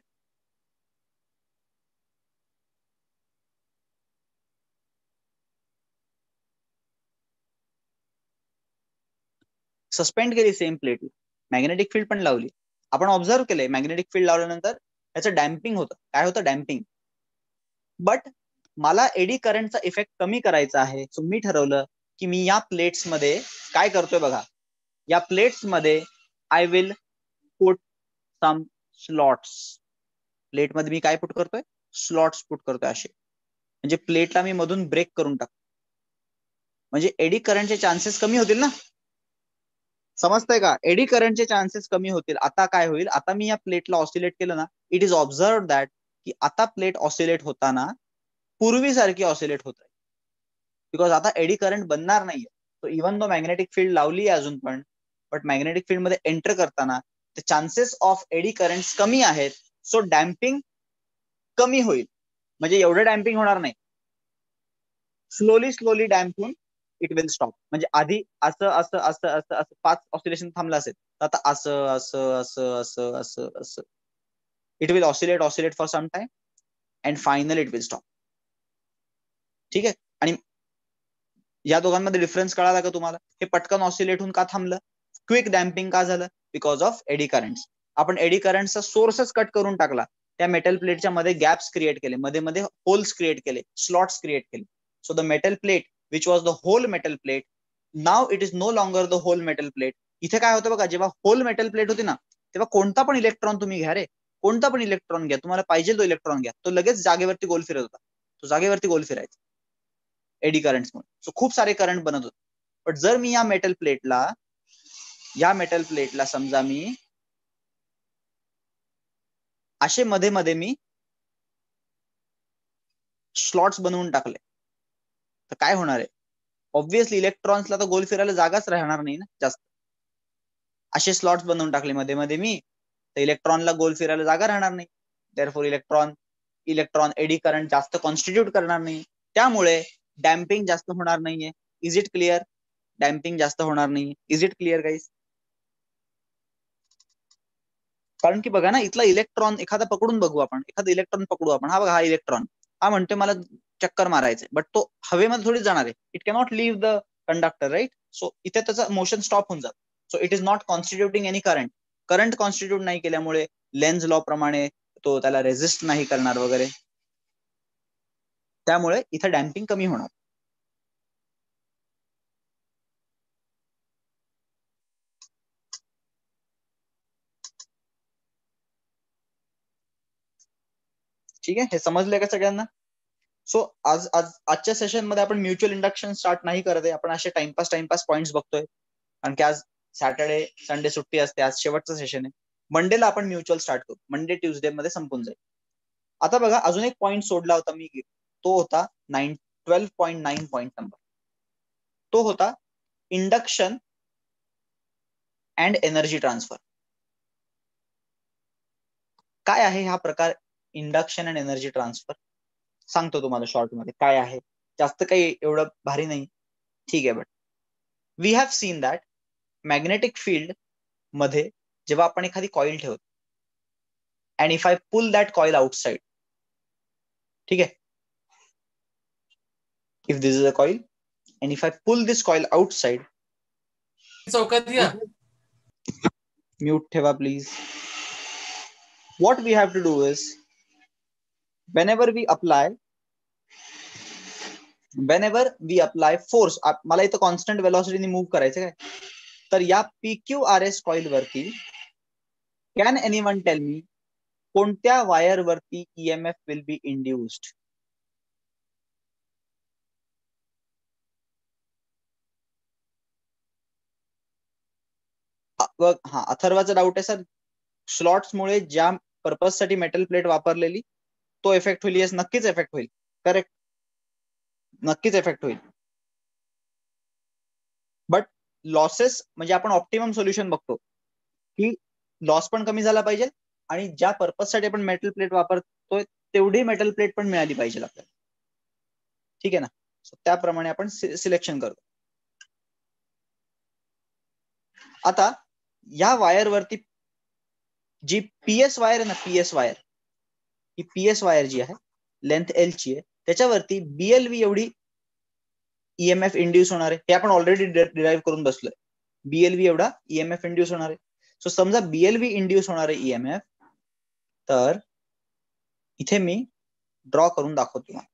suspend केली सेम प्लेट, मॅग्नेटिक फील्ड पण लावली, आपण ऑब्झर्व केलंय मॅग्नेटिक फील्ड लावल्यानंतर त्याचं डॅम्पिंग होतं. काय होतं? डॅम्पिंग. बट मला एडी करंटचा इफेक्ट कमी करायचा आहे, सो मी ठरवलं की मी या प्लेट्स मध्ये काय करतोय बघा, या प्लेट्स मध्ये I will put some slots. Plate मध्ये मी काय पुट करतोय? स्लॉट्स पुट करतोय असे, म्हणजे प्लेटला मी मधून ब्रेक करून टाकतो, म्हणजे एडी करंटचे चान्सेस कमी होतील ना. समजतंय का? एडी करंटचे चान्सेस कमी होतील. आता काय होईल, आता मी या प्लेटला ऑसिलेट केलं ना, इट इज ऑब्झर्व दॅट की आता प्लेट ऑसिलेट होताना पूर्वीसारखी ऑसिलेट होत आहे, बिकॉज आता एडी करंट बनणार नाहीये. So even though magnetic field लावली आहे अजून पण, बट मॅग्नेटिक फील्ड मध्ये एंटर करताना the chances of eddy current कमी आहेत, सो डॅम्पिंग कमी होईल. म्हणजे एवढं डॅम्पिंग होणार नाही, स्लोली डॅम्प होऊन इट विल स्टॉप. म्हणजे आधी असं असं असं असं असं 5 ऑसिलेशन थांबलं असेल, तर आता असं असं असं असं असं असं it will oscillate for some time, and final it will stop. ठीक आहे? आणि या दोघांमध्ये डिफरन्स कळाला का तुम्हाला? हे पटकन ऑसिलेट होऊन का थांबलं, क्विक डॅम्पिंग का झालं, बिकॉज ऑफ एडी करंट्स. आपण एडी करंटचा सोर्सच कट करून टाकला, त्या मेटल प्लेटच्या मध्ये गॅप्स क्रिएट केले, मध्ये मध्ये होल्स क्रिएट केले, स्लॉट्स क्रिएट केले. So the metal plate which was the whole metal plate, now it is no longer the whole metal plate. इथे काय होतं बघा, जेव्हा होल मेटल प्लेट होती ना, तेव्हा कोणता पण इलेक्ट्रॉन तुम्ही घ्या रे, कोणता पण इलेक्ट्रॉन घ्या, तुम्हाला पाहिजे तो इलेक्ट्रॉन घ्या, तो लगेच जागेवरती गोल फिरत होता, तो जागेवरती गोल फिरायचा एडी करंट्समुळे. सो खूप सारे करंट बनत होते. बट जर मी या मेटल प्लेटला समजा मी असे मध्ये मध्ये मी स्लॉट्स बनवून टाकले, तर काय होणार आहे, ऑब्व्हियसली इलेक्ट्रॉन्सला तर गोल फिरायला जागाच राहणार नाही ना जास्त. असे स्लॉट्स बनवून टाकले मध्ये मध्ये मी, तर इलेक्ट्रॉनला गोल फिरायला जागा राहणार नाही, देअरफॉर इलेक्ट्रॉन एडी करंट जास्त कॉन्स्टिट्यूट करणार नाही, त्यामुळे डॅम्पिंग जास्त होणार नाहीये. Is it clear? डॅम्पिंग जास्त होणार नाही. Is it clear guys? कारण की बघा ना, इथला इलेक्ट्रॉन एखादा पकडून बघू आपण, एखादा इलेक्ट्रॉन पकडू आपण, हा बघा हा इलेक्ट्रॉन, हा म्हणतोय मला चक्कर मारायचंय, बट तो हवेमध्ये थोडी जाणार आहे, it cannot leave the conductor, right? So इथे त्याचं मोशन स्टॉप होऊन जातं. So it is not constituting any current constitute नाही केल्यामुळे लेन्झ लॉ प्रमाणे तो त्याला रेजिस्ट नाही करणार वगैरे, त्यामुळे इथे डॅम्पिंग कमी होणार. ठीक आहे, हे समजलंय का सगळ्यांना? सो आजच्या सेशन मध्ये आपण म्युच्युअल इंडक्शन स्टार्ट नाही करत आहे, आपण असे टाइमपास पॉइंट्स बघतोय, कारण की आज सॅटर्डे संडे सुट्टी असते, आज शेवटचं सेशन आहे. मंडेला आपण म्युच्युअल स्टार्ट करू, मंडे ट्युजडे मध्ये संपून जाईल. आता बघा अजून एक पॉईंट सोडला होता मी, तो होता 12.9 पॉईंट नंबर, तो होता इंडक्शन अँड एनर्जी ट्रान्सफर. काय आहे हा प्रकार इंडक्शन अँड एनर्जी ट्रान्सफर? सांगतो तुम्हाला शॉर्ट मध्ये काय आहे, जास्त काही एवढं भारी नाही, ठीक आहे. But we have seen that magnetic field मध्ये जेव्हा आपण एखादी कॉईल ठेवतो and if I pull that coil outside, ठीक आहे, if this is a coil and if I pull this coil outside, चौकात या, म्यूट ठेवा please. What we have to do is whenever we apply force, मला इथं constant वेलॉसिटीने move करायचं काय, तर या PQRS कॉईल वरती कॅन एनीवन टेल मी कोणत्या वायर वरती EMF विल बी इंड्युस्ड? हा अथर्वाचा डाऊट आहे सर, स्लॉट्स मुळे ज्या पर्पज साठी मेटल प्लेट वापरलेली तो इफेक्ट होईल. येस, नक्कीच इफेक्ट होईल, करेक्ट, नक्कीच इफेक्ट होईल. बट लॉसेस म्हणजे आपण ऑप्टिमम सोल्युशन बघतो की लॉस पण कमी झाला पाहिजे आणि ज्या पर्पज साठी आपण मेटल प्लेट वापरतोय तेवढी मेटल प्लेट पण मिळाली पाहिजे आपल्याला, ठीक आहे ना. सो त्याप्रमाणे आपण सिलेक्शन करतो. आता या वायर वरती जी PS वायर आहे ना, PS वायर, ही PS वायर जी आहे लेंथ L ची आहे, त्याच्यावरती BLV एवढी EMF इंड्यूस होणार आहे, हे आपण ऑलरेडी डिराईव्ह करून बसलोय. BLV एवढा EMF इंड्यूस होणार आहे. सो समजा BLV इंड्यूस होणार आहे EMF, तर इथे मी ड्रॉ करून दाखवतो तुम्हाला.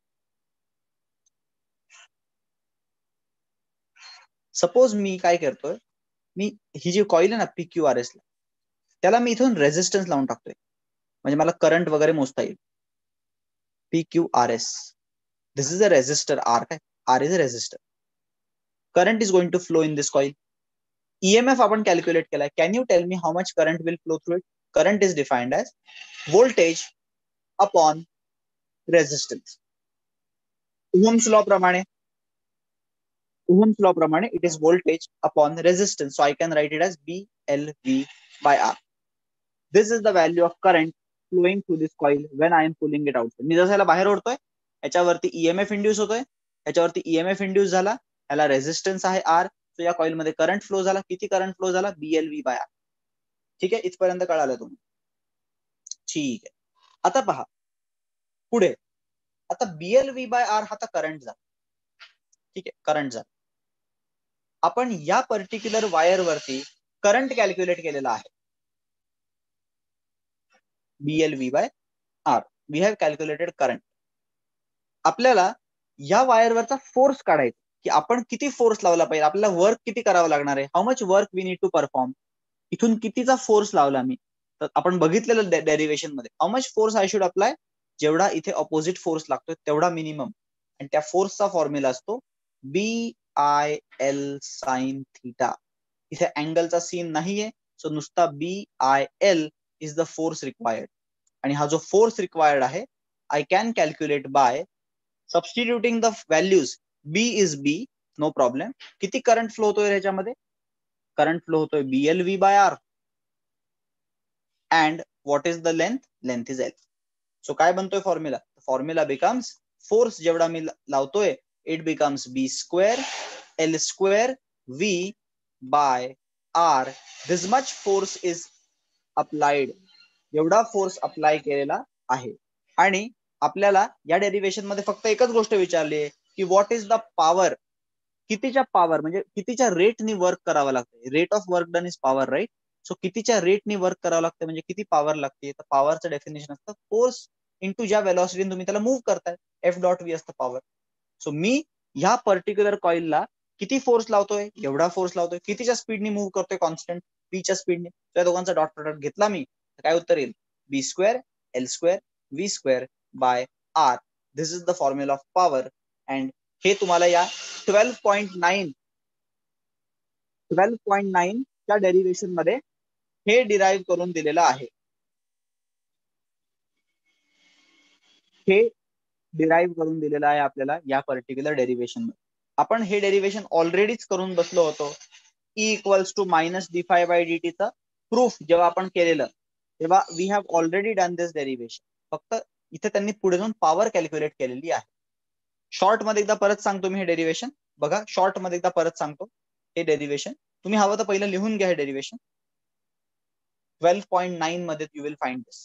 सपोज मी काय करतोय, मी ही जी कॉईल आहे ना PQRS ला, त्याला मी इथून रेझिस्टन्स लावून टाकतोय, म्हणजे मला करंट वगैरे मोजता येईल. PQRS, this is a resistor R, काय R is a resistor. Current is going to flow in this coil. EMF आपण कॅल्क्युलेट केलाय. Can you tell me how much current will flow through it? Current is defined as voltage upon resistance. Ohm's law प्रमाणे it is voltage upon resistance, so I can write it as BLV by R. This is the value of current flowing through this coil when I am pulling it out. मी जसं याला बाहेर ओढतोय याच्यावरती EMF induce होतोय, याच्यावरती EMF induce झाला, याला resistance आहे R, सो या कॉईल मध्ये करंट फ्लो झाला. किती करंट फ्लो झाला? BLV by R. ठीक आहे, इथपर्यंत कळालं तुम्ही? ठीक आहे. आता पहा पुढे, आता BLV by R हा करंट झाला, ठीक आहे, करंट झाला. आपण या पर्टिक्युलर वायर वरती करंट कॅल्क्युलेट केलेला आहे. BLV by R, we have calculated current. आपल्याला या वायरवरचा फोर्स काढायचा की आपण किती फोर्स लावला पाहिजे, आपल्याला वर्क किती करावं लागणार आहे, how much work we need to perform. इथून कितीचा फोर्स लावला मी, तर आपण बघितलेलं डेरिव्हेशन मध्ये how much force I should apply, जेवढा इथे ऑपोजिट फोर्स लागतोय तेवढा मिनिमम. आणि त्या फोर्सचा फॉर्म्युला असतो BIL साइन थीटा. इथे अँगलचा सीन नाहीये, सो नुसता BIL is the force required. आणि हा जो फोर्स रिक्वायर्ड आहे I can calculate by substituting the values. B is B, no problem. किती करंट फ्लो होतोय ह्याच्यामध्ये? करंट फ्लो होतोय BLV by R. And what is the length? Length is L. So काय बनतोय फॉर्म्युला? फॉर्म्युला बिकम्स फोर्स जेवढा मी लावतोय it becomes B square L square V by R. This much force is applied, एवढा force apply केलेला आहे. आणि आपल्याला या डेरिव्हेशन मध्ये फक्त एकच गोष्ट विचारली आहे की व्हॉट इज द पॉवर, कितीच्या पॉवर म्हणजे कितीच्या रेटनी वर्क करावं लागतं. Rate of work done is power, right. So कितीच्या रेटनी वर्क करावं लागतं म्हणजे किती पॉवर लागते, तर पॉवरचं डेफिनेशन असतं फोर्स इंटू ज्या वेलॉसिटीने तुम्ही त्याला मूव्ह करताय, F.V असतं पॉवर. सो मी ह्या पर्टिक्युलर कॉइलला किती फोर्स लावतोय, एवढा फोर्स लावतोय. कितीच्या स्पीडनी मूव्ह करतोय, कॉन्स्टंट P च्या स्पीडने. त्या दोघांचा डॉट प्रोडक्ट घेतला मी, तर काय उत्तर येईल? B square L square V square by R. This is the formula of power. And हे तुम्हाला या 12.9 त्या डेरिव्हेशन मध्ये हे डिराईव्ह करून दिलेलं आहे. हे डिराईव्ह करून दिलेलं आहे आपल्याला या पर्टिक्युलर डेरिव्हेशन मध्ये. आपण हे डेरिव्हेशन ऑलरेडीच करून बसलो होतो. E इक्वल्स टू मायनस डी5 बाय dt चं प्रूफ जेव्हा आपण केलेलं तेव्हा we have already done this derivation. फक्त इथे त्यांनी पुढे जाऊन पॉवर कॅल्क्युलेट केलेली आहे. शॉर्ट मध्ये एकदा परत सांगतो मी हे डेरिव्हेशन बघा. शॉर्ट मध्ये एकदा परत सांगतो हे डेरिव्हेशन. तुम्ही हवं तर पहिलं लिहून घ्या हे डेरिव्हेशन. 12.9 मध्ये you will find this.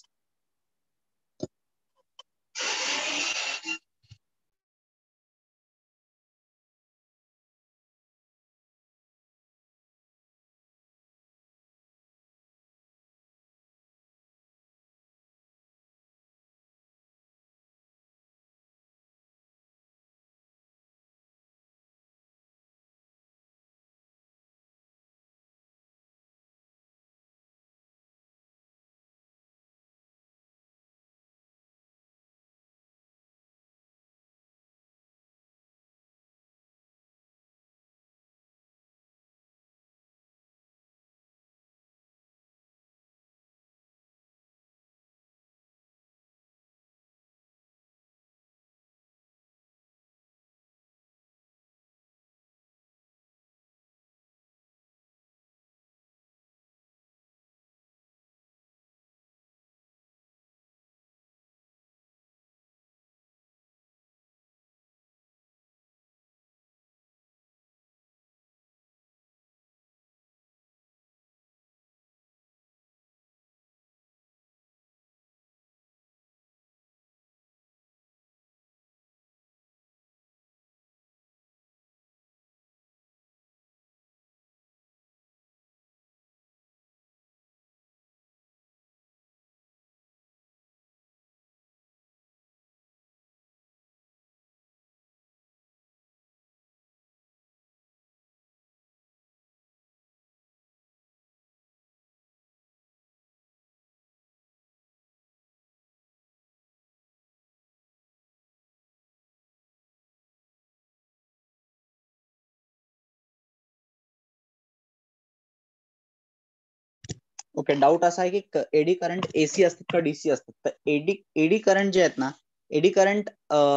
Okay, doubt असा आहे की एडी करंट एसी असतात का डीसी असतात. तर एडी करंट जे आहेत ना, एडी करंट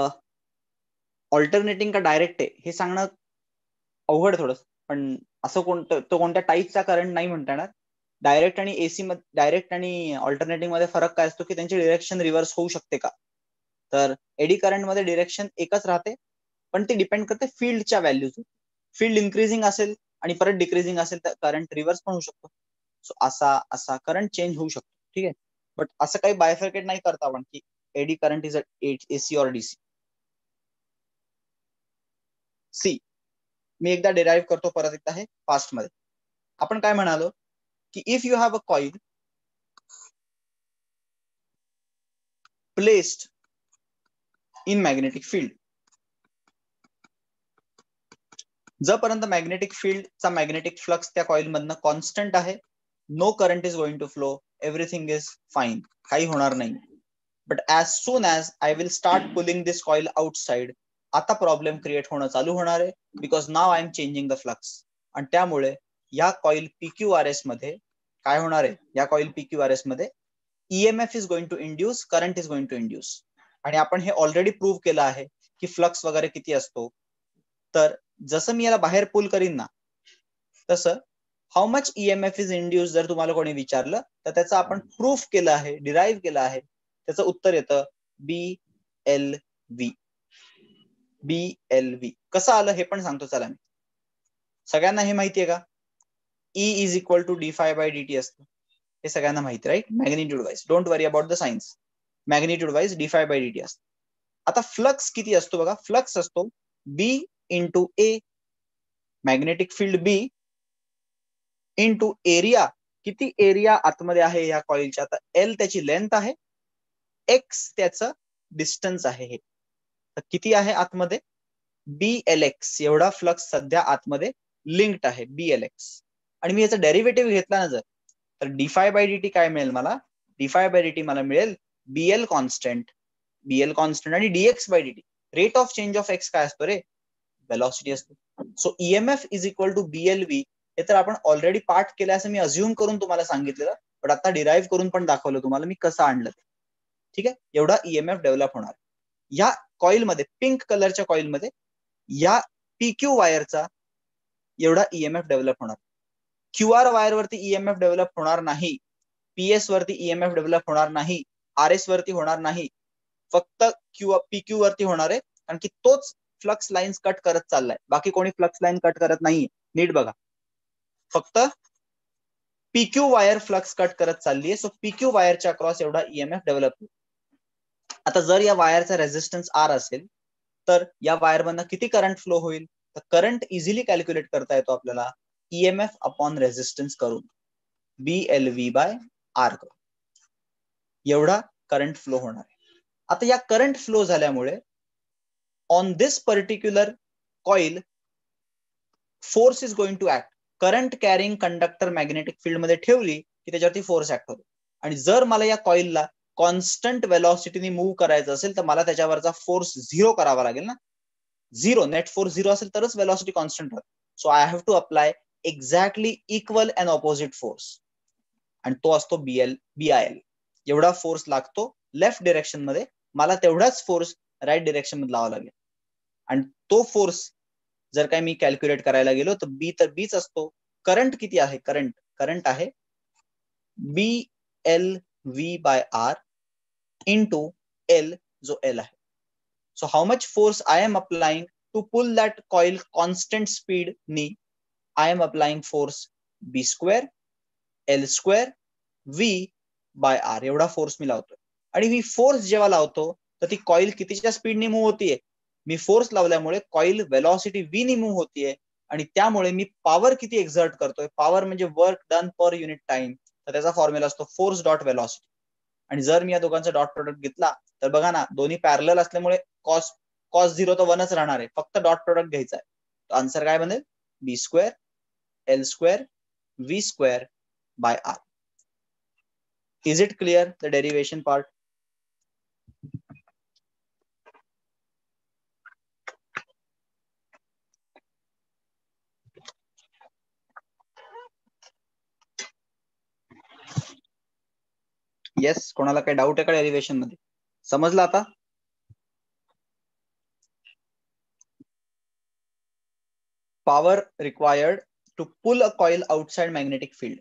ऑल्टरनेटिंग का डायरेक्ट आहे हे सांगणं अवघड थोडंसं. पण असं कोणत्या टाईपचा करंट नाही म्हणता येणार. डायरेक्ट आणि एसी मध्ये, डायरेक्ट आणि ऑल्टरनेटिंग मध्ये फरक काय असतो की त्यांची डिरेक्शन रिव्हर्स होऊ शकते का. तर एडी करंट मध्ये डिरेक्शन एकच राहते, पण ती डिपेंड करते फील्डच्या व्हॅल्यूज. फील्ड इन्क्रीजिंग असेल आणि परत डिक्रीजिंग असेल तर करंट रिव्हर्स पण होऊ शकतो. सो असा करंट चेंज होऊ शकतो. ठीक आहे, बट असं काही बायफर्केट नाही करता आपण की eddy current is AC or DC. See मी एकदा डिराईव्ह करतो परत एकदा हे फास्ट मध्ये. आपण काय म्हणालो की if you have a coil placed in magnetic field, जोपर्यंत मॅग्नेटिक फील्डचा मॅग्नेटिक फ्लक्स त्या कॉइल मधनं कॉन्स्टंट आहे, no current is going to flow, everything is fine, काही होणार नाही. But as soon as I will start pulling this coil outside, आता problem create होणं चालू होणार आहे, because now I am changing the flux. आणि त्यामुळे या कॉइल PQRS मध्ये काय होणार आहे, या कॉइल PQRS मध्ये EMF is going to induce, current is going to induce. आणि आपण हे ऑलरेडी प्रूव्ह केलं आहे की फ्लक्स वगैरे किती असतो. तर जसं मी याला बाहेर पुल करीन ना, तसं how much EMF is induce जर तुम्हाला कोणी विचारलं तर त्याचं आपण प्रूफ केलं आहे, डिराईव्ह केलं आहे. त्याचं उत्तर येतं BLV. BLV कसं आलं हे पण सांगतो चला मी. सगळ्यांना हे माहितीये का, E is equal to D5 by DT असतं, हे सगळ्यांना माहिती, right. Magnitude wise, don't worry about the signs. Magnitude wise D5 by DT असतं. आता फ्लक्स किती असतो बघा, फ्लक्स असतो B into A, magnetic field B into area. किती एरिया आतमध्ये आहे या कॉइलच्या, आता L त्याची लेंथ आहे, X त्याचं डिस्टन्स आहे. हे तर किती आहे आतमध्ये, BLX एवढा फ्लक्स सध्या आतमध्ये लिंक्ड आहे, BLX. आणि मी याचा डेरिव्हेटिव्ह घेतला ना जर, तर D5 बाय DT काय मिळेल मला, D5 बाय DT मला मिळेल BL कॉन्स्टंट आणि DX by DT. Rate of change of x काय असतो रे, वेलॉसिटी असतो. So EMF is equal to BLV हे तर आपण ऑलरेडी पाठ केलं असं मी अज्युम करून तुम्हाला सांगितलेलं, पण आता डिराईव्ह करून पण दाखवलं तुम्हाला मी कसं आणलं ते. ठीक आहे, एवढा ईएमएफ डेव्हलप होणार. या कॉइलमध्ये, पिंक कलरच्या कॉइलमध्ये या पीक्यू वायरचा एवढा ईएमएफ डेव्हलप होणार. क्यूआर वायर वरती ईएमएफ डेव्हलप होणार नाही, पीएस वरती ईएमएफ डेव्हलप होणार नाही, आरएस वरती होणार नाही, फक्त पीक्यू वरती होणार आहे, कारण की तोच फ्लक्स लाईन्स कट करत चाललाय, बाकी कोणी फ्लक्स लाईन कट करत नाही. नीट बघा, फक्त पीक्यू वायर फ्लक्स कट करत चालली आहे. सो पीक्यू वायरच्या अक्रॉस एवढा ईएमएफ डेव्हलप होईल. आता जर या वायरचा रेझिस्टन्स आर असेल तर या वायर मधनं किती करंट फ्लो होईल, तर करंट इझिली कॅल्क्युलेट करता येतो आपल्याला ईएमएफ अपॉन रेझिस्टन्स करून, BLV बाय आर करून. एवढा करंट फ्लो होणार आहे. आता या करंट फ्लो झाल्यामुळे on this particular coil force is going to act. Current carrying conductor magnetic field मध्ये ठेवली की त्याच्यावरती फोर्स ऍक्ट होतो. आणि जर मला या कॉइलला कॉन्स्टंट वेलॉसिटीने मूव्ह करायचं असेल तर मला त्याच्यावरचा फोर्स झिरो करावा लागेल ना. झिरो, नेट फोर्स झिरो असेल तरच वेलॉसिटी कॉन्स्टंट राहते. So I have to apply exactly equal and opposite force, आणि तो असतो BIL. एवढा फोर्स लागतो लेफ्ट डिरेक्शन मध्ये, मला तेवढाच फोर्स राईट डिरेक्शन मध्ये लावावा लागेल. आणि तो फोर्स जर काय मी कॅल्क्युलेट करायला गेलो तर बीच असतो. करंट किती आहे, करंट आहे BLV by R into L, जो एल आहे. So how much force I am applying to pull that coil constant speed नी, I am applying force B² L² V by R, एवढा force मी लावतोय. आणि मी फोर्स जेव्हा लावतो तर ती कॉइल कितीच्या स्पीडने मूव्ह होतीये, मी फोर्स लावल्यामुळे कॉइल वेलॉसिटी V नी मूव्ह होतीये, आणि त्यामुळे मी पॉवर किती एक्झर्ट करतोय, पॉवर म्हणजे work done per unit time, तर त्याचा फॉर्म्युला असतो फोर्स डॉट वेलॉसिटी. आणि जर मी या दोघांचा डॉट प्रोडक्ट घेतला तर बघा ना, दोन्ही पॅरलल असल्यामुळे कॉस झिरो तर 1च राहणार आहे, फक्त डॉट प्रोडक्ट घ्यायचा आहे. तर आन्सर काय बनेल, B² L² V² by R. Is it clear, the derivation part? Yes, कोणाला काही डाऊट आहे का डेरिव्हेशन मध्ये, समजलं आता? Power required to pull a coil outside magnetic field.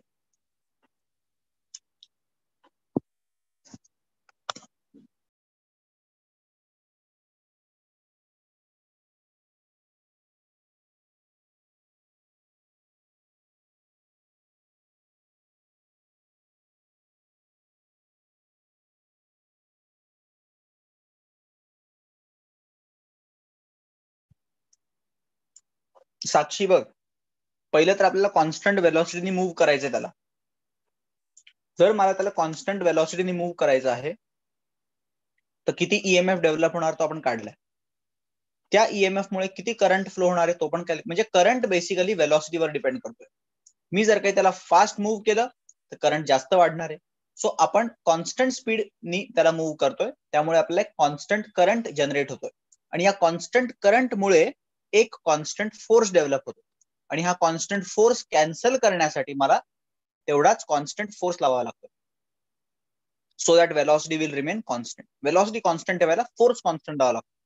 Sakshi बघ, पहिलं तर आपल्याला कॉन्स्टंट वेलॉसिटीने मूव्ह करायचंय त्याला. जर मला त्याला कॉन्स्टंट वेलॉसिटीने मूव्ह करायचं आहे तर किती ईएमएफ डेव्हलप होणार तो आपण काढलाय. त्या ईएमएफ मुळे किती करंट फ्लो होणार आहे तो पण म्हणजे करंट बेसिकली वेलॉसिटीवर डिपेंड करतोय. मी जर काही त्याला फास्ट मूव्ह केलं तर करंट जास्त वाढणार आहे. सो आपण कॉन्स्टंट स्पीडनी त्याला मूव्ह करतोय, त्यामुळे आपल्याला कॉन्स्टंट करंट जनरेट होतोय. आणि या कॉन्स्टंट करंटमुळे एक कॉन्स्टंट फोर्स डेव्हलप होतो, आणि हा कॉन्स्टंट फोर्स कॅन्सल करण्यासाठी मला तेवढाच कॉन्स्टंट फोर्स लावावा लागतो, so that velocity will remain constant. Velocity constant ठेवायला फोर्स कॉन्स्टंट लावावा लागतो.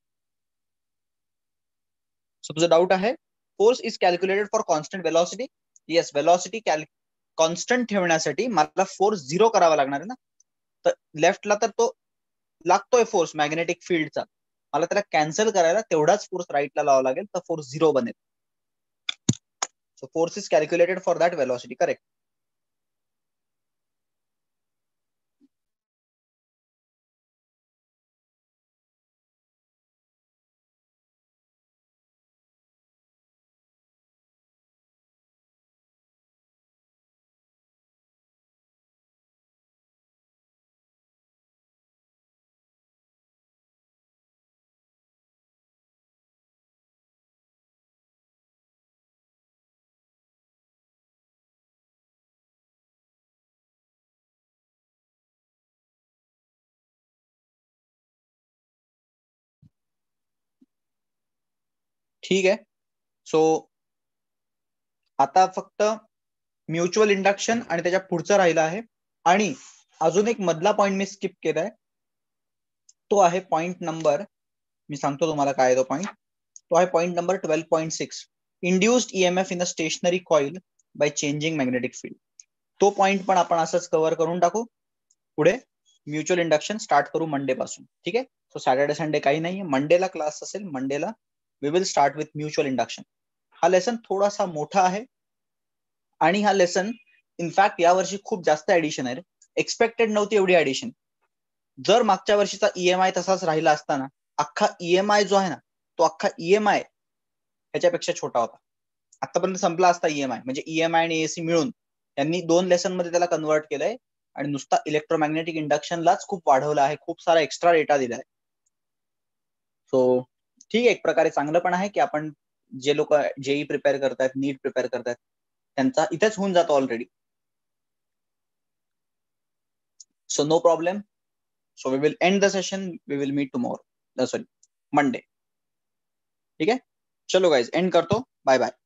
सो तुझा डाऊट आहे, force is calculated for constant velocity. Yes, velocity constant ठेवण्यासाठी मला फोर्स झिरो करावा लागणार आहे ना. तर लेफ्टला तर तो लागतोय फोर्स मॅग्नेटिक फील्डचा, मला त्याला कॅन्सल करायला तेवढाच फोर्स राईटला लावावा लागेल, तर फोर्स झिरो बनेल. So force is calculated for that velocity, correct. ठीक आहे. सो आता फक्त म्युच्युअल इंडक्शन आणि त्याच्या पुढचं राहिलं आहे. आणि अजून एक मधला पॉइंट मी स्किप केलाय, तो आहे पॉइंट नंबर, मी सांगतो तुम्हाला काय तो पॉइंट, तो आहे point number 12.6, induced EMF in a stationary coil by changing magnetic field. तो पॉइंट पण आपण असंच कव्हर करून टाकू. पुढे म्युच्युअल इंडक्शन स्टार्ट करू मंडे पासून. ठीक आहे. सो सॅटर्डे संडे काही नाहीये, मंडेला क्लास असेल, मंडेला we will start with mutual induction. हा लेसन थोडासा मोठा आहे आणि हा लेसन इनफॅक्ट यावर्षी खूप जास्त ऍडिशन आहे. एक्सपेक्टेड नव्हती एवढी ऍडिशन. जर मागच्या वर्षीचा ईएमआय तसाच राहिला असताना अख्खा ईएमआय जो आहे ना, तो अख्खा ईएमआय ह्याच्यापेक्षा छोटा होता. आतापर्यंत संपला असता ईएमआय. म्हणजे ईएमआय आणि एसी मिळून त्यांनी 2 लेसन मध्ये त्याला कन्वर्ट केलंय आणि नुसता इलेक्ट्रोमॅग्नेटिक इंडक्शनलाच खूप वाढवलं आहे, खूप सारा एक्स्ट्रा डेटा दिलाय. सो ठीक आहे, एक प्रकारे चांगलं पण आहे की आपण जे लोक जेई प्रिपेअर करतायत, नीट प्रिपेअर करतायत, त्यांचा इथेच होऊन जातो already. So no problem. So we will end the session, we will meet tomorrow, sorry Monday. ठीक है, चलो गाइज एंड करतो, बाय बाय.